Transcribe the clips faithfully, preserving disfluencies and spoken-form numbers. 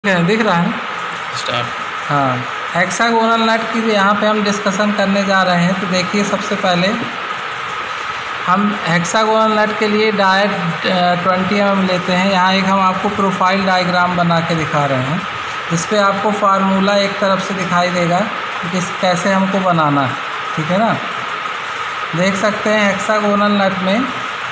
दिख रहा है स्टार्ट। हाँ, हेक्सागोनल नट की यहाँ पे हम डिस्कशन करने जा रहे हैं। तो देखिए, सबसे पहले हम हेक्सागोनल नट के लिए डायट ट्वेंटी एम एम लेते हैं। यहाँ एक हम आपको प्रोफाइल डायग्राम बना के दिखा रहे हैं, इस पर आपको फार्मूला एक तरफ से दिखाई देगा कि किस कैसे हमको बनाना है। ठीक है ना, देख सकते हैं हेक्सागोनल नट में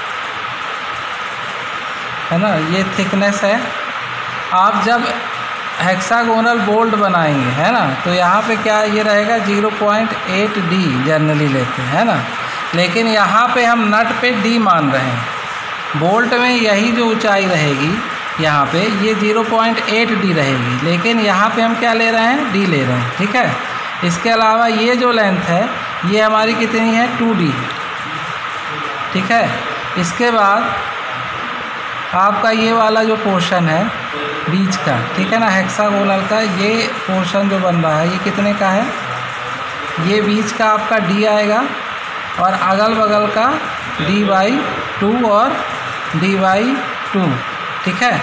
है ना, ये थिकनेस है। आप जब हेक्सागोनल बोल्ट बनाएंगे है ना, तो यहाँ पे क्या ये रहेगा zero point eight D generally लेते हैं है ना, लेकिन यहाँ पे हम नट पे डी मान रहे हैं। बोल्ट में यही जो ऊंचाई रहेगी यहाँ पे ये ज़ीरो पॉइंट एट डी रहेगी, लेकिन यहाँ पे हम क्या ले रहे हैं, डी ले रहे हैं। ठीक है, इसके अलावा ये जो लेंथ है ये हमारी कितनी है, टू डी। ठीक है, इसके बाद आपका ये वाला जो पोर्शन है बीच का, ठीक है ना, हेक्सागोनल का ये पोर्शन जो बन रहा है ये कितने का है, ये बीच का आपका डी आएगा और अगल बगल का डी बाई टू और डी बाई टू। ठीक है,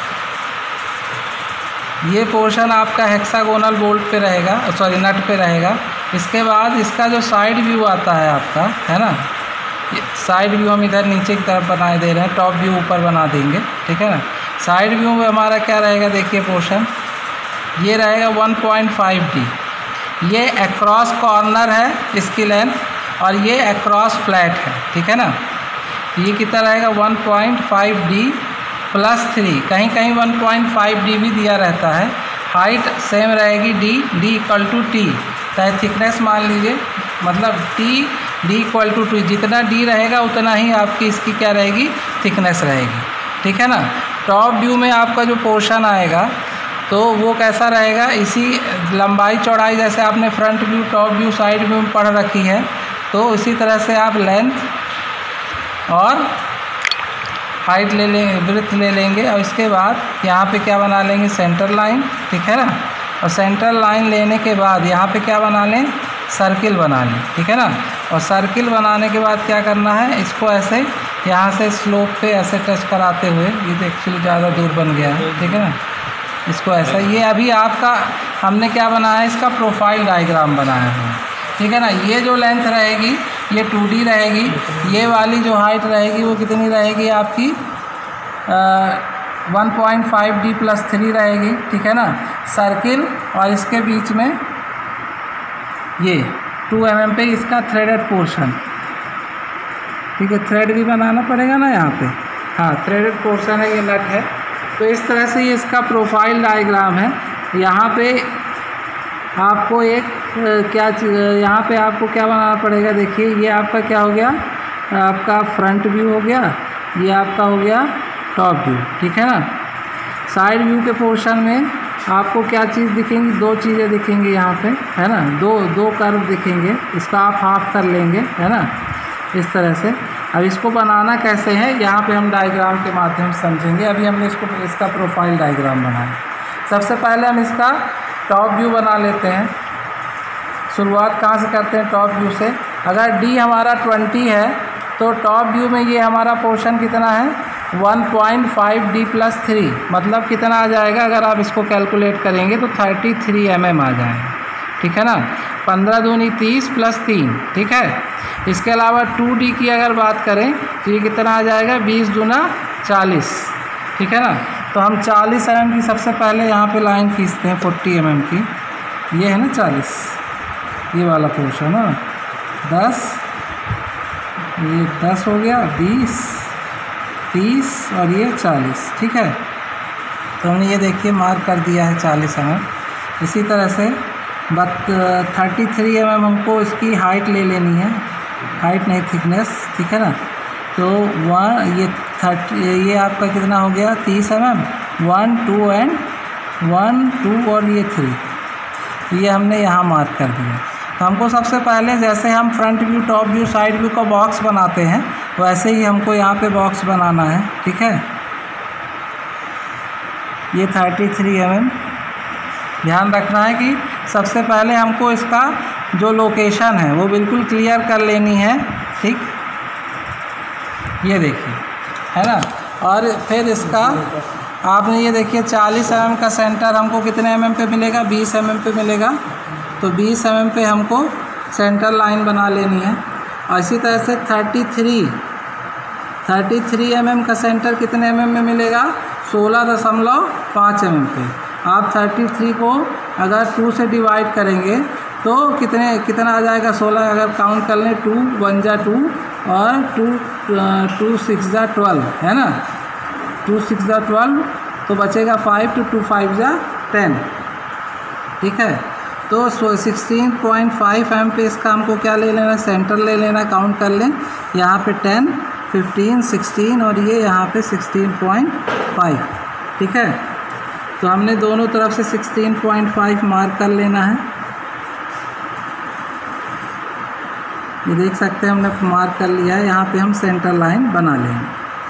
ये पोर्शन आपका हेक्सागोनल बोल्ट पे रहेगा, सॉरी नट पे रहेगा। इसके बाद इसका जो साइड व्यू आता है आपका है ना, साइड व्यू हम इधर नीचे की तरफ बनाए दे रहे हैं, टॉप व्यू ऊपर बना देंगे। ठीक है ना, साइड व्यू में हमारा क्या रहेगा, देखिए पोर्शन ये रहेगा वन पॉइंट फाइव डी। ये अक्रॉस कॉर्नर है इसकी लेंथ और ये अक्रॉस फ्लैट है। ठीक है ना, ये कितना रहेगा one point five D plus three, कहीं कहीं वन पॉइंट फाइव डी भी दिया रहता है। हाइट सेम रहेगी D, D equal to T, चाहे थिकनेस मान लीजिए, मतलब T D equal to two, जितना डी रहेगा उतना ही आपकी इसकी क्या रहेगी, थिकनेस रहेगी। ठीक है ना, टॉप व्यू में आपका जो पोर्शन आएगा तो वो कैसा रहेगा, इसी लंबाई चौड़ाई जैसे आपने front view, top view, side view में पढ़ रखी है, तो इसी तरह से आप लेंथ और हाइट ले लेंगे, ब्रेथ ले लेंगे और इसके बाद यहाँ पे क्या बना लेंगे, सेंटर लाइन। ठीक है ना, और सेंटर लाइन लेने के बाद यहाँ पे क्या बना लें, सर्किल बना लें। ठीक है ना, और सर्किल बनाने के बाद क्या करना है, इसको ऐसे यहाँ से स्लोप पे ऐसे टच कराते हुए, ये तो एक्चुअली ज़्यादा दूर बन गया है। ठीक है ना, इसको ऐसा, ये अभी आपका हमने क्या बनाया है, इसका प्रोफाइल डायग्राम बनाया है। ठीक है ना, ये जो लेंथ रहेगी ये टू डी रहेगी, ये वाली जो हाइट रहेगी वो कितनी रहेगी आपकी one point five D plus three रहेगी। ठीक है ना, सर्किल और इसके बीच में ये टू एम एम पे इसका थ्रेडेड पोर्शन। ठीक है, थ्रेड भी बनाना पड़ेगा ना यहाँ पे, हाँ थ्रेडेड पोर्शन है, ये नट है। तो इस तरह से ये इसका प्रोफाइल डायग्राम है। यहाँ पे आपको एक क्या यहाँ पे आपको क्या बनाना पड़ेगा, देखिए ये आपका क्या हो गया, आपका फ्रंट व्यू हो गया, ये आपका हो गया टॉप व्यू। ठीक है ना, साइड व्यू के पोर्शन में आपको क्या चीज़ दिखेंगी, दो चीज़ें दिखेंगी यहाँ पे है ना, दो दो कर्व दिखेंगे, इसका आप हाफ कर लेंगे है ना, इस तरह से। अब इसको बनाना कैसे है, यहाँ पे हम डायग्राम के माध्यम से समझेंगे। अभी हमने इसको इसका प्रोफाइल डायग्राम बनाया। सबसे पहले हम इसका टॉप व्यू बना लेते हैं। शुरुआत कहाँ से करते हैं, टॉप व्यू से। अगर डी हमारा ट्वेंटी है तो टॉप व्यू में ये हमारा पोर्शन कितना है, one point five D plus three, मतलब कितना आ जाएगा, अगर आप इसको कैलकुलेट करेंगे तो थर्टी थ्री एम एम आ जाएगा। ठीक है ना, पंद्रह दूनी तीस प्लस तीन। ठीक है, इसके अलावा टू डी की अगर बात करें तो ये कितना आ जाएगा, बीस दूना चालीस। ठीक है ना, तो हम चालीस एम एम की सबसे पहले यहाँ पे लाइन खींचते हैं, फोर्टी एम एम की, ये है ना चालीस, ये वाला पोर्शन है दस, ये दस हो गया, बीस, तीस और ये चालीस। ठीक है, तो हमने ये देखिए मार्क कर दिया है चालीस एम एम। इसी तरह से but thirty three M M हमको इसकी हाइट ले लेनी है, हाइट नहीं थिकनेस। ठीक है ना, तो वन ये थर्टी, ये आपका कितना हो गया, तीस M M, one two and one two और ये थ्री, ये हमने यहाँ मार्क कर दिया। तो हमको सबसे पहले जैसे हम front view, top view, side view का बॉक्स बनाते हैं वैसे ही हमको यहाँ पे बॉक्स बनाना है। ठीक है, ये थर्टी थ्री एम एम, ध्यान रखना है कि सबसे पहले हमको इसका जो लोकेशन है वो बिल्कुल क्लियर कर लेनी है। ठीक, ये देखिए है ना, और फिर इसका आपने ये देखिए चालीस एम एम का सेंटर हमको कितने एम एम पे मिलेगा, बीस एम एम पे मिलेगा। तो बीस एम एम पे हमको सेंटर लाइन बना लेनी है। और इसी तरह से thirty three thirty three M M का सेंटर कितने एम एम में मिलेगा, सोलह दशमलव पाँच एम एम पे। आप थर्टी थ्री को अगर टू से डिवाइड करेंगे तो कितने कितना आ जाएगा, सोलह अगर काउंट कर लें, टू वन जा टू और टू टू सिक्स जा ट्वेल्व, है ना, टू सिक्स जा ट्वेल्व, तो बचेगा फाइव, टू टू फाइव जा टेन, ठीक है। तो सिक्सटीन पॉइंट फाइव एम पे इसका हमको क्या ले लेना, सेंटर ले लेना, काउंट कर लें, यहाँ पे टेन, फिफ्टीन, सिक्सटीन और ये यहाँ पे सिक्सटीन पॉइंट फाइव, ठीक है। तो हमने दोनों तरफ से सिक्सटीन पॉइंट फाइव मार्क कर लेना है। ये देख सकते हैं हमने मार्क कर लिया है। यहाँ पे हम सेंटर लाइन बना लेंगे।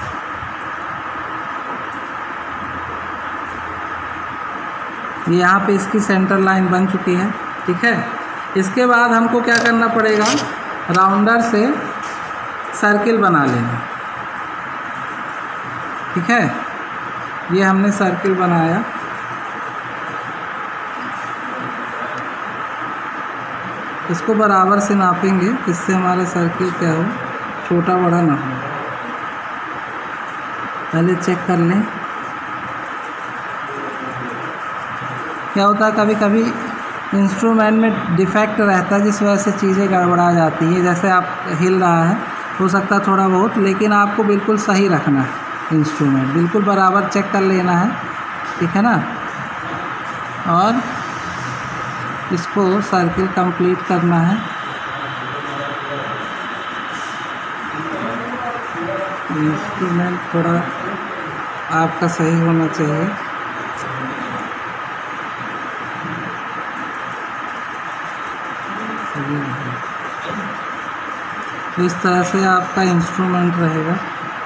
ये यहाँ पे इसकी सेंटर लाइन बन चुकी है, ठीक है। इसके बाद हमको क्या करना पड़ेगा, राउंडर से सर्किल बना लेना, ठीक है। ये हमने सर्किल बनाया। इसको बराबर से नापेंगे, इससे हमारा सर्किल क्या हो, छोटा बड़ा ना हो। पहले चेक कर लें। क्या होता है, कभी कभी इंस्ट्रूमेंट में डिफेक्ट रहता है जिस वजह से चीज़ें गड़बड़ा जाती हैं। जैसे आप हिल रहा है, हो सकता है थोड़ा बहुत, लेकिन आपको बिल्कुल सही रखना है, इंस्ट्रूमेंट बिल्कुल बराबर चेक कर लेना है, ठीक है ना। और इसको सर्किल कंप्लीट करना है। इंस्ट्रूमेंट थोड़ा आपका सही होना चाहिए। सही है। तो इस तरह से आपका इंस्ट्रूमेंट रहेगा।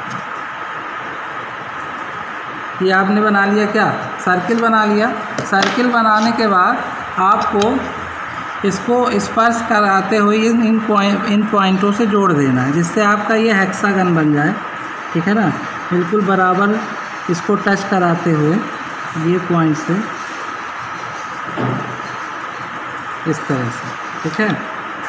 ये आपने बना लिया, क्या सर्किल बना लिया। सर्किल बनाने के बाद आपको इसको स्पर्श कराते हुए इन पॉइंट इन पॉइंटों से जोड़ देना है, जिससे आपका ये हेक्सागन बन जाए, ठीक है ना। बिल्कुल बराबर इसको टच कराते हुए ये पॉइंट से इस तरह से, ठीक है।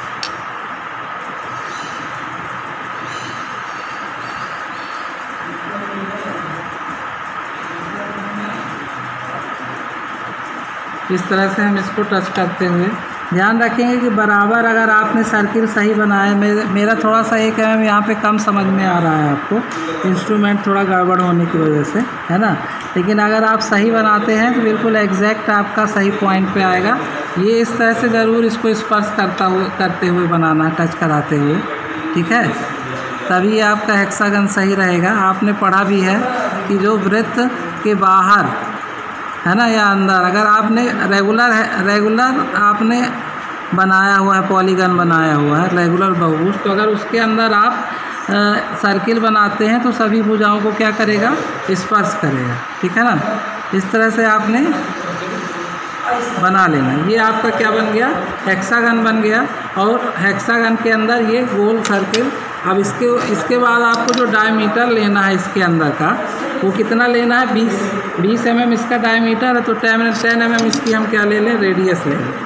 इस तरह से हम इसको टच करते हुए ध्यान रखेंगे कि बराबर, अगर आपने सर्किल सही बनाया, मेरे मेरा थोड़ा सा एक एम यहाँ पे कम समझ में आ रहा है आपको, इंस्ट्रूमेंट थोड़ा गड़बड़ होने की वजह से, है ना। लेकिन अगर आप सही बनाते हैं तो बिल्कुल एग्जैक्ट आपका सही पॉइंट पे आएगा। ये इस तरह से ज़रूर इसको स्पर्श करता हुए करते हुए बनाना है, टच कराते हुए, ठीक है। तभी आपका हेक्सागन सही रहेगा। आपने पढ़ा भी है कि जो वृत्त के बाहर है ना या अंदर, अगर आपने रेगुलर है रेगुलर आपने बनाया हुआ है, पॉलीगन बनाया हुआ है, रेगुलर बहुभुज, तो अगर उसके अंदर आप आ, सर्किल बनाते हैं तो सभी भुजाओं को क्या करेगा, स्पर्श करेगा, ठीक है ना। इस तरह से आपने बना लेना। ये आपका क्या बन गया, हेक्सागन बन गया। और हेक्सागन के अंदर ये गोल सर्किल। अब इसके इसके बाद आपको जो डायमीटर लेना है इसके अंदर का, वो कितना लेना है, बीस बीस एम एम इसका डायमीटर है। तो टेन टेन एम एम इसकी हम क्या ले लें, रेडियस ले लें।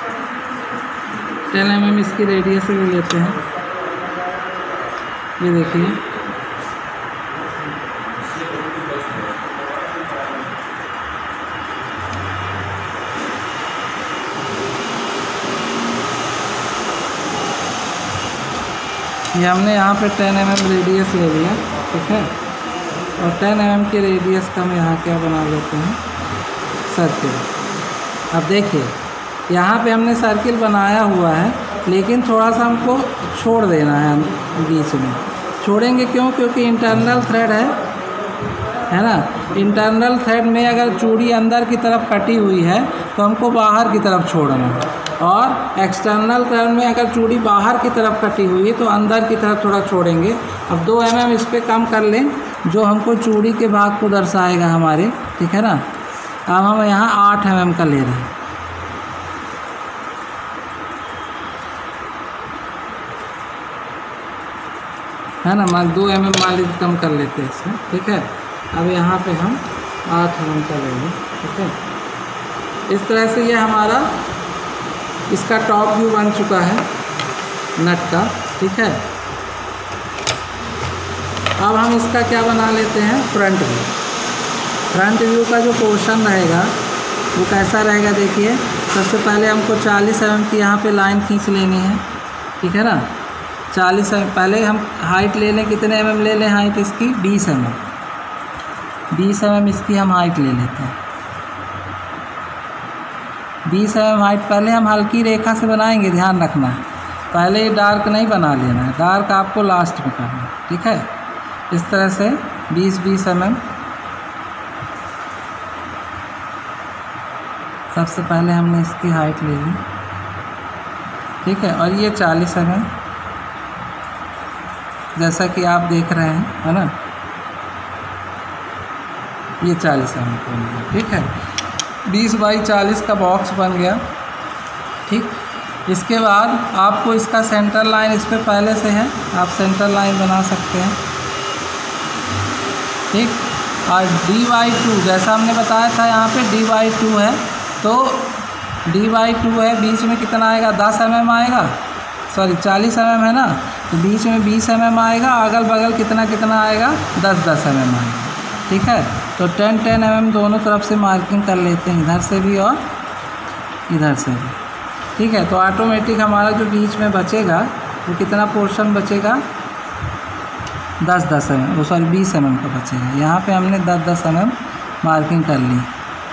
टेन एम एम इसकी रेडियस ले लेते हैं। ये देखिए, ये हमने यहाँ पे टेन एम एम रेडियस ले लिया, ठीक है। और टेन एम एम की रेडियस का हम यहाँ क्या बना लेते हैं, सर्किल। अब देखिए, यहाँ पे हमने सर्किल बनाया हुआ है, लेकिन थोड़ा सा हमको छोड़ देना है बीच में। छोड़ेंगे क्यों, क्योंकि इंटरनल थ्रेड है है ना। इंटरनल थ्रेड में अगर चूड़ी अंदर की तरफ कटी हुई है तो हमको बाहर की तरफ छोड़ना है, और एक्सटर्नल थ्रेड में अगर चूड़ी बाहर की तरफ कटी हुई है तो अंदर की तरफ थोड़ा छोड़ेंगे। अब दो एम एम इस पर कम कर लें, जो हमको चूड़ी के भाग को दर्शाएगा हमारे, ठीक है ना। अब हम यहाँ आठ एम एम का ले रहे हैं, है ना। मान दो एम एम मान लीजिए कम कर लेते हैं इसमें, ठीक है। अब यहाँ पे हम आठ एम एम का लेंगे। ठीक है, इस तरह से ये हमारा इसका टॉप व्यू बन चुका है नट का। ठीक है, अब हम इसका क्या बना लेते हैं, फ्रंट व्यू। फ्रंट व्यू का जो पोर्शन रहेगा वो कैसा रहेगा, देखिए सबसे पहले हमको चालीस एम एम की यहाँ पे लाइन खींच लेनी है। ठीक है ना, चालीस एम एम, पहले हम हाइट ले लें, कितने एम एम ले लें हाइट इसकी, बीस एम एम। बीस एम एम इसकी हम हाइट ले लेते हैं। बीस एम एम हाइट पहले हम हल्की रेखा से बनाएंगे, ध्यान रखना है, पहले ये डार्क नहीं बना लेना है, डार्क आपको लास्ट में करना है। ठीक है, इस तरह से बीस बीस एम एम सबसे पहले हमने इसकी हाइट ले ली। ठीक है, और ये चालीस एम एम जैसा कि आप देख रहे हैं, है ना, ये चालीस एम एम बन गया। ठीक है, बीस बाई चालीस का बॉक्स बन गया। ठीक, इसके बाद आपको इसका सेंटर लाइन इस पर पहले से है, आप सेंटर लाइन बना सकते हैं। ठीक, और डी बाई टू जैसा हमने बताया था, यहाँ पे डी बाई टू है, तो डी बाई टू है, बीच में कितना आएगा, दस एम एम आएगा, सॉरी चालीस एम एम है ना, तो बीच में बीस एम एम आएगा, अगल बगल कितना कितना आएगा, दस दस एम एम आएगा। ठीक है, तो टेन टेन एम एम दोनों तरफ से मार्किंग कर लेते हैं, इधर से भी और इधर से भी। ठीक है, तो ऑटोमेटिक हमारा जो बीच में बचेगा वो कितना पोर्शन बचेगा, दस दस एम एम, वो सॉरी बीस एम एम का बचेगा। यहाँ पे हमने दस दस एम एम मार्किंग कर ली।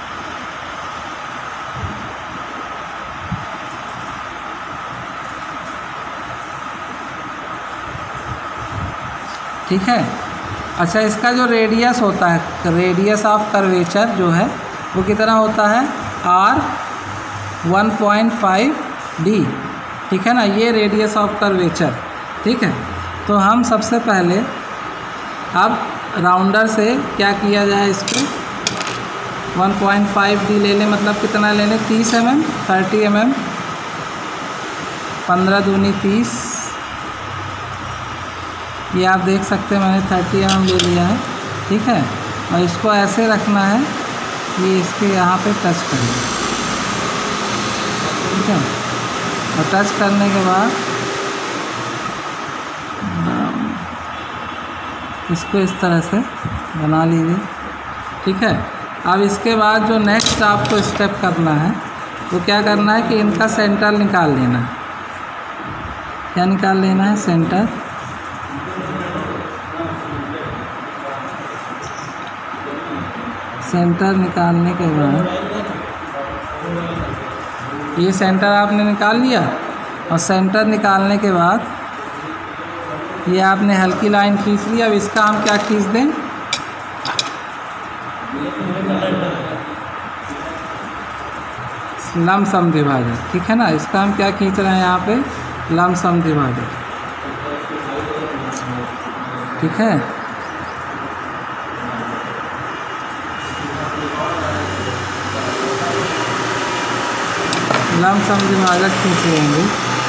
ठीक है, अच्छा इसका जो रेडियस होता है, रेडियस ऑफ कर्वेचर जो है वो कितना होता है, R one point five D. ठीक है ना, ये रेडियस ऑफ कर्वेचर। ठीक है, तो हम सबसे पहले अब राउंडर से क्या किया जाए, इस पर वन पॉइंट फाइव डी ले लें, मतलब कितना ले लें, तीस M M, thirty M M, पंद्रह दूनी तीस, ये आप देख सकते हैं मैंने थर्टी एम एम ले लिया है। ठीक है, और इसको ऐसे रखना है कि इसके यहाँ पे टच करें। ठीक है, और टच करने के बाद इसको इस तरह से बना लीजिए। ठीक है, अब इसके बाद जो नेक्स्ट आपको स्टेप करना है वो क्या करना है कि इनका सेंटर निकाल लेना है। क्या निकाल लेना है, सेंटर। सेंटर निकालने के बाद ये सेंटर आपने निकाल लिया, और सेंटर निकालने के बाद ये आपने हल्की लाइन खींच ली। अब इसका हम क्या खींच दें, लमसम विभाजक। ठीक है ना, इसका हम क्या खींच रहे हैं यहाँ पे, लमसम विभाजक। ठीक है, लमसम विभाजक खींच लेंगे।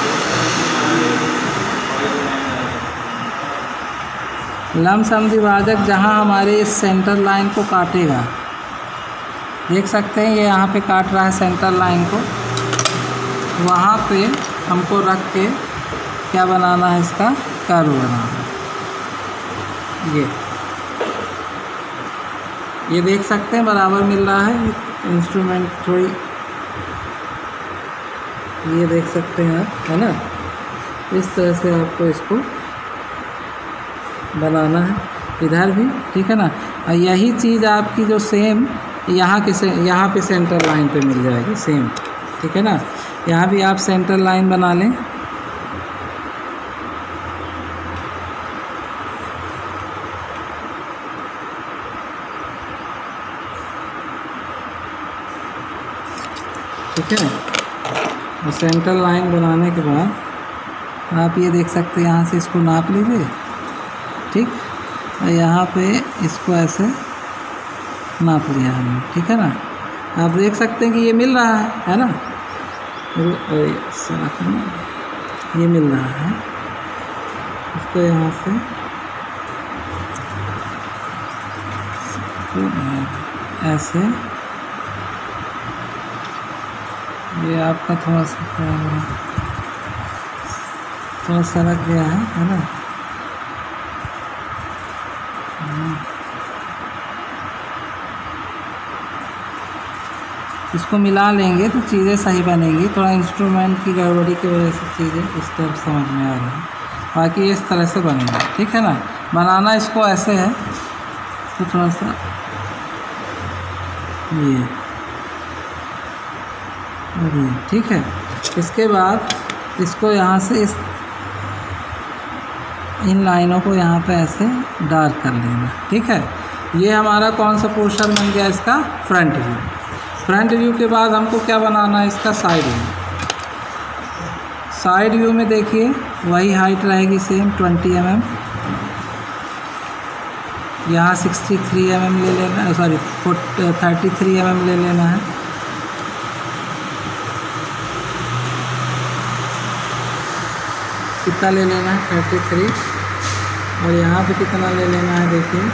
लमसम विभाजक जहाँ हमारे इस सेंटर लाइन को काटेगा, देख सकते हैं ये यहाँ पे काट रहा है सेंटर लाइन को, वहाँ पे हमको रख के क्या बनाना है, इसका कर्व बनाना है। ये ये देख सकते हैं बराबर मिल रहा है, इंस्ट्रूमेंट थोड़ी ये देख सकते हैं आप, है ना, इस तरह से आपको इसको बनाना है इधर भी। ठीक है ना, और यही चीज़ आपकी जो सेम यहाँ के से यहाँ पे सेंटर लाइन पे मिल जाएगी सेम। ठीक है ना, यहाँ भी आप सेंटर लाइन बना लें। ठीक है, और सेंटर लाइन बनाने के बाद आप ये देख सकते हैं, यहाँ से इसको नाप लीजिए। ठीक, और यहाँ पे इसको ऐसे नाप लिया हमने। ठीक है ना, आप देख सकते हैं कि ये मिल रहा है है ना, ये मिल रहा है। इसको यहाँ से ऐसे, ये आपका थोड़ा सा थोड़ा सरक गया है है ना। इसको मिला लेंगे तो चीज़ें सही बनेंगी। थोड़ा इंस्ट्रूमेंट की गड़बड़ी की वजह से चीज़ें इस तरफ समझ में आ रही हैं, बाकी इस तरह से बनेगा, ठीक है ना। बनाना इसको ऐसे है तो थोड़ा सा ये और ये, ठीक है। इसके बाद इसको यहाँ से इस इन लाइनों को यहाँ पे ऐसे डार्क कर लेना, ठीक है। ये हमारा कौन सा पोर्शन बन गया इसका, फ्रंट व्यू। फ्रंट व्यू के बाद हमको क्या बनाना है इसका, साइड व्यू। साइड व्यू में देखिए वही हाइट रहेगी सेम ट्वेंटी एम एम, यहाँ सिक्सटी थ्री एम एम ले लेना है, sorry thirty three M M ले लेना है। कितना ले लेना है, थर्टी थ्री, और यहाँ पे कितना ले लेना है, देखिए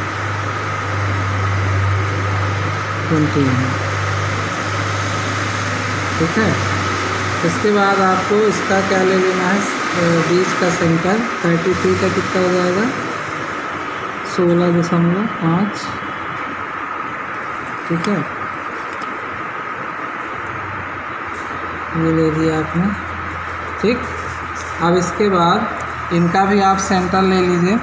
ट्वेंटी एम एम, ठीक है। इसके बाद आपको इसका क्या ले लेना है, बीच का सेंटर थर्टी थ्री का कितना हो जाएगा, सोलह दशमलव पाँच, ठीक है। ये ले लिया आपने, ठीक। अब इसके बाद इनका भी आप सेंटर ले लीजिए।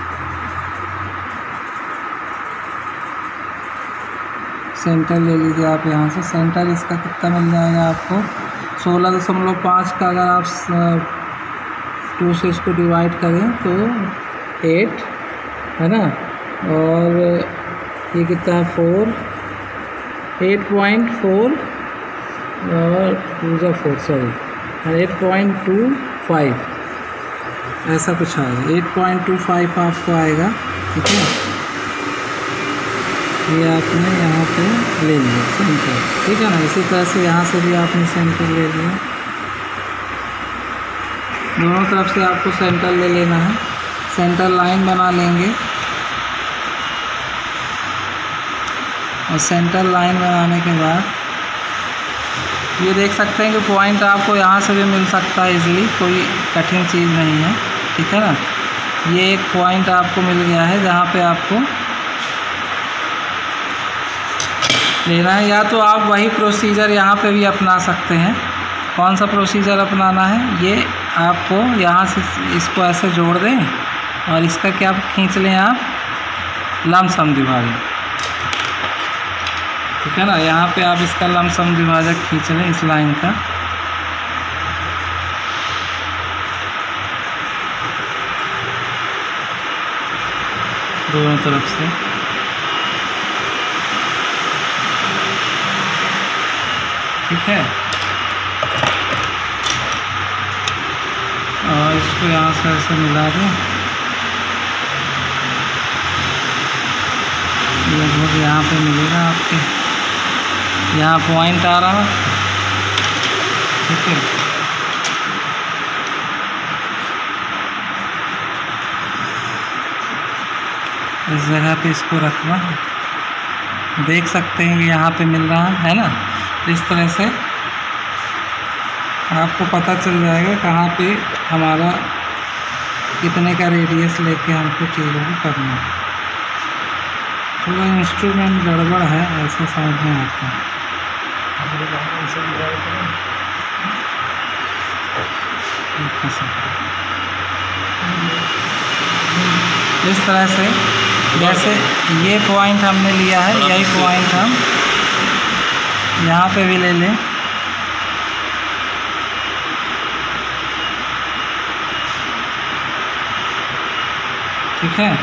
सेंटर ले लीजिए आप यहाँ से। सेंटर इसका कितना मिल जाएगा आपको, सोलह दशमलव पाँच का अगर आप टू से इसको डिवाइड करें तो एट है ना, और ये कितना है, फोर, एट पॉइंट फोर और टू ज़ा four, sorry eight point two five, ऐसा कुछ आएगा, एट पॉइंट टू फाइव आपको आएगा, ठीक है। ये आपने यहाँ पे ले लिया सेंटर, ठीक है ना। इसी तरह से यहाँ से भी आपने सेंटर ले लिया, दोनों तरफ से आपको सेंटर ले लेना है। सेंटर लाइन बना लेंगे, और सेंटर लाइन बनाने के बाद ये देख सकते हैं कि पॉइंट आपको यहाँ से भी मिल सकता है इजीली, कोई कठिन चीज़ नहीं है, ठीक है ना। ये एक पॉइंट आपको मिल गया है जहाँ पे आपको लेना है, या तो आप वही प्रोसीजर यहाँ पे भी अपना सकते हैं। कौन सा प्रोसीजर अपनाना है, ये आपको यहाँ से इसको ऐसे जोड़ दें और इसका क्या खींच लें आप, लमसम विभाजक, ठीक है ना। यहाँ पे आप इसका लमसम विभाजक खींच लें इस लाइन का, दोनों तरफ से, ठीक है। और इसको यहाँ से ऐसे मिला दें, लगभग यहाँ पे मिलेगा आपके, यहाँ पॉइंट आ रहा, ठीक है। इस जगह पे इसको रखना, देख सकते हैं कि यहाँ पे मिल रहा है ना। इस तरह से आपको पता चल जाएगा कहाँ पे हमारा कितने का रेडियस लेके हमको चीज़ों को करना है। थोड़ा इंस्ट्रूमेंट गड़बड़ है, ऐसा समझ में आता है। इस तरह से जैसे ये पॉइंट हमने लिया है, यही पॉइंट हम यहाँ पे भी ले लें, ठीक है।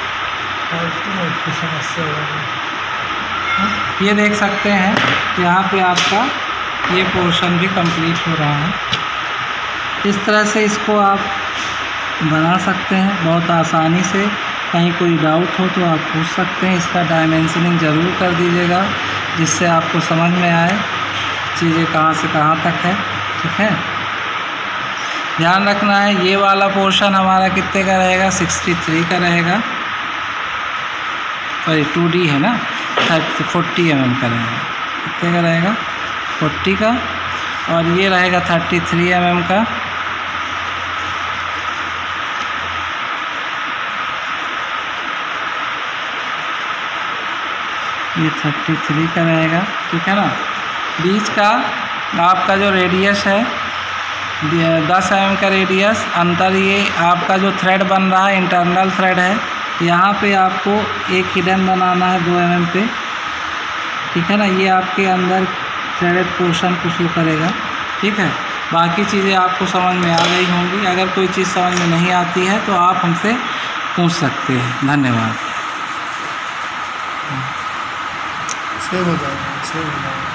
ये देख सकते हैं यहाँ पे आपका ये पोर्शन भी कंप्लीट हो रहा है। इस तरह से इसको आप बना सकते हैं बहुत आसानी से। कहीं कोई डाउट हो तो आप पूछ सकते हैं। इसका डायमेंशनिंग ज़रूर कर दीजिएगा जिससे आपको समझ में आए चीज़ें कहाँ से कहाँ तक है, ठीक है। ध्यान रखना है ये वाला पोर्शन हमारा कितने का रहेगा, सिक्सटी थ्री का रहेगा, सॉरी टू डी है ना, थर्टी फोर्टी एम एम का रहेगा। कितने का रहेगा? फोर्टी का। और ये रहेगा थर्टी थ्री एम एम का। ये थर्टी थ्री का रहेगा, ठीक है ना। बीच का आपका जो रेडियस है दस एम एम का रेडियस, अंतर ये आपका जो थ्रेड बन रहा है इंटरनल थ्रेड है, यहाँ पे आपको एक हिडन बनाना है दो एम एम पे, ठीक है ना। ये आपके अंदर थ्रेडेड पोर्शन को शो करेगा, ठीक है। बाकी चीज़ें आपको समझ में आ गई होंगी। अगर कोई चीज़ समझ में नहीं आती है तो आप हमसे पूछ सकते हैं। धन्यवाद। सेव हो जाएगा, सेव हो जाएगा।